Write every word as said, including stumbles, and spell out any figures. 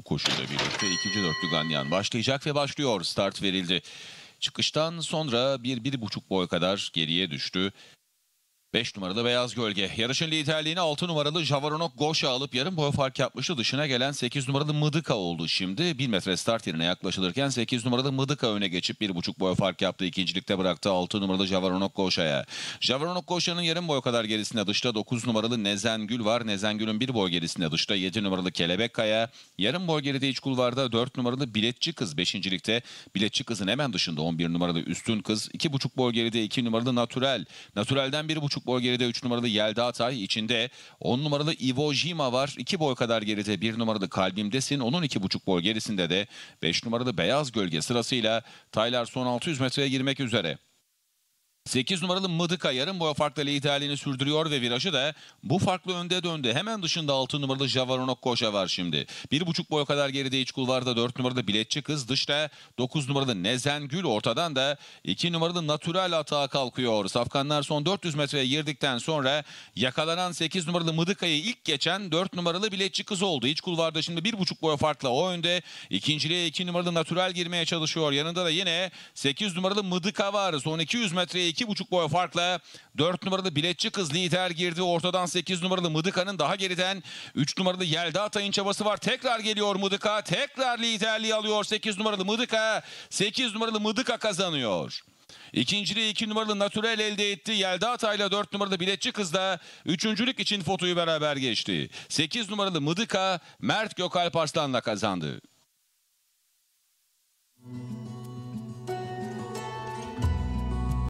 koşuyla birlikte ikinci dörtlü Ganyan başlayacak ve başlıyor. Start verildi. Çıkıştan sonra bir, bir buçuk boy kadar geriye düştü. beş numaralı Beyaz Gölge. Yarışın liderliğini altı numaralı Javaronok Goşa alıp yarım boy fark yapmıştı. Dışına gelen sekiz numaralı Mıdıka oldu şimdi. bir metre start yerine yaklaşılırken sekiz numaralı Mıdıka öne geçip bir buçuk boy fark yaptı. İkincilikte bıraktı altı numaralı Javaronok Goşa'ya. Javaronok Goşa'nın yarım boy kadar gerisinde dışta dokuz numaralı Nezengül var. Nezengül'ün bir boy gerisinde dışta yedi numaralı Kelebek Kaya. Yarım boy geride iç kulvarda dört numaralı Biletçi Kız beşincilikte. Biletçi Kız'ın hemen dışında on bir numaralı Üstün Kız. iki buçuk boy geride iki numaralı Natürel. Natürel'den bir buçuk boy geride üç numaralı Yelda Atay, içinde on numaralı Iwo Jima var. iki boy kadar geride bir numaralı Kalbimdesin. Onun iki buçuk boy gerisinde de beş numaralı Beyaz Gölge sırasıyla Taylar son altı yüz metreye girmek üzere. sekiz numaralı Mıdıka yarım boy farkla liderliğini sürdürüyor ve virajı da bu farklı önde döndü. Hemen dışında altı numaralı Javaronok Koşa var şimdi. bir buçuk boy kadar geride iç kulvarda dört numaralı Biletçi Kız, dışta dokuz numaralı Nezengül, ortadan da iki numaralı Natürel atağa kalkıyor. Safkanlar son dört yüz metreye girdikten sonra yakalanan sekiz numaralı Mıdıka'yı ilk geçen dört numaralı Biletçi Kız oldu. İç kulvarda şimdi bir buçuk boy farkla o önde. İkinciliğe iki numaralı Natürel girmeye çalışıyor. Yanında da yine sekiz numaralı Mıdıka var. Son iki yüz metreye iki buçuk boy farkla dört numaralı Biletçi Kız lider girdi. Ortadan sekiz numaralı Mıdıka'nın daha geriden üç numaralı Yelda Atay'ın çabası var. Tekrar geliyor Mıdıka. Tekrar liderliği alıyor sekiz numaralı Mıdıka. sekiz numaralı Mıdıka kazanıyor. İkinciliği iki numaralı Natürel elde etti. Yelda Atay'la dört numaralı Biletçi Kız da üçüncülük için fotoyu beraber geçti. sekiz numaralı Mıdıka Mert Gökalp Arslan'la kazandı.